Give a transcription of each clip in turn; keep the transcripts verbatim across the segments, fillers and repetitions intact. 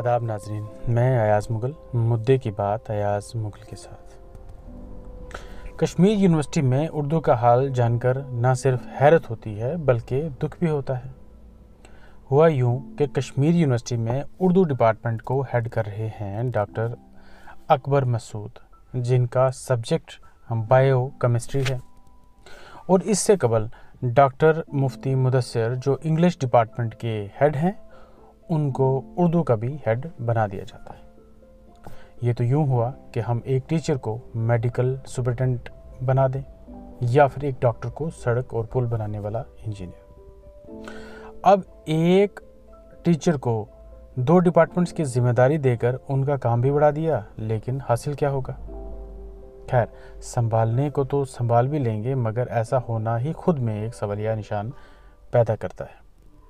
आदाब नाजरीन, मैं अयाज मुगल। मुद्दे की बात अयाज मुगल के साथ। कश्मीर यूनिवर्सिटी में उर्दू का हाल जानकर न सिर्फ हैरत होती है बल्कि दुख भी होता है। हुआ यूं कि कश्मीर यूनिवर्सिटी में उर्दू डिपार्टमेंट को हेड कर रहे हैं डॉक्टर अकबर मसूद, जिनका सब्जेक्ट बायो केमिस्ट्री है, और इससे कबल डॉक्टर मुफ्ती मुदस्सिर जो इंग्लिश डिपार्टमेंट के हेड हैं, उनको उर्दू का भी हेड बना दिया जाता है। ये तो यूं हुआ कि हम एक टीचर को मेडिकल सुपरिटेंडेंट बना दें या फिर एक डॉक्टर को सड़क और पुल बनाने वाला इंजीनियर। अब एक टीचर को दो डिपार्टमेंट्स की जिम्मेदारी देकर उनका काम भी बढ़ा दिया, लेकिन हासिल क्या होगा? खैर, संभालने को तो संभाल भी लेंगे, मगर ऐसा होना ही खुद में एक सवालिया निशान पैदा करता है।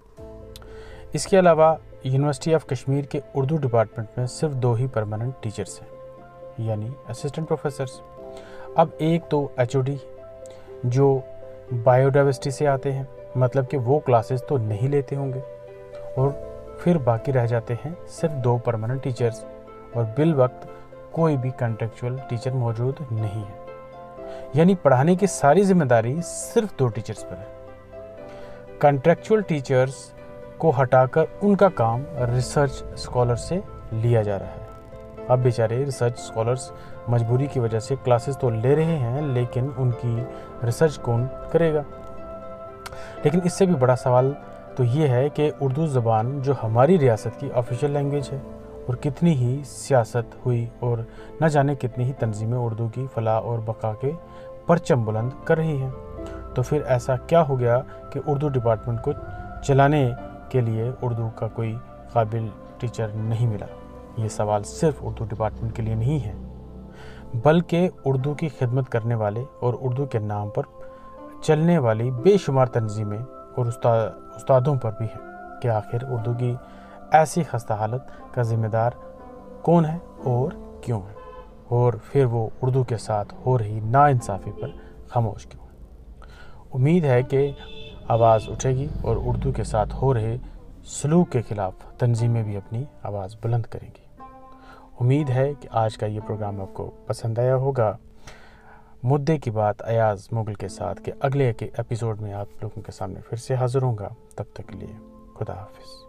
इसके अलावा यूनिवर्सिटी ऑफ कश्मीर के उर्दू डिपार्टमेंट में सिर्फ दो ही परमानेंट टीचर्स हैं, यानी असिस्टेंट प्रोफेसर्स। अब एक तो एच ओ डी जो बायोडाइवर्सिटी से आते हैं, मतलब कि वो क्लासेस तो नहीं लेते होंगे, और फिर बाकी रह जाते हैं सिर्फ दो परमानेंट टीचर्स, और बिल वक्त कोई भी कॉन्ट्रेक्चुअल टीचर मौजूद नहीं है। यानी पढ़ाने की सारी जिम्मेदारी सिर्फ दो टीचर्स पर है। कॉन्ट्रेक्चुअल टीचर्स को हटाकर उनका काम रिसर्च स्कॉलर से लिया जा रहा है। अब बेचारे रिसर्च स्कॉलर्स मजबूरी की वजह से क्लासेस तो ले रहे हैं, लेकिन उनकी रिसर्च कौन करेगा? लेकिन इससे भी बड़ा सवाल तो ये है कि उर्दू ज़बान जो हमारी रियासत की ऑफिशियल लैंग्वेज है, और कितनी ही सियासत हुई और न जाने कितनी ही तंजीमें उर्दू की फलाह और बका के परचम बुलंद कर रही हैं, तो फिर ऐसा क्या हो गया कि उर्दू डिपार्टमेंट को चलाने के लिए उर्दू का कोई काबिल टीचर नहीं मिला? ये सवाल सिर्फ उर्दू डिपार्टमेंट के लिए नहीं है, बल्कि उर्दू की खिदमत करने वाले और उर्दू के नाम पर चलने वाली बेशुमार तंजीमें और उस्ताद उस्तादों पर भी है कि आखिर उर्दू की ऐसी खस्ता हालत का ज़िम्मेदार कौन है और क्यों है, और फिर वो उर्दू के साथ हो रही नाइंसाफ़ी पर खामोश क्यों है। उम्मीद है कि आवाज़ उठेगी और उर्दू के साथ हो रहे सलूक के ख़िलाफ़ तंजीमें भी अपनी आवाज़ बुलंद करेंगी। उम्मीद है कि आज का ये प्रोग्राम आपको पसंद आया होगा। मुद्दे की बात अयाज मुगल के साथ के अगले के एपिसोड में आप लोगों के सामने फिर से हाज़िर होऊंगा। तब तक के लिए खुदा हाफिज़।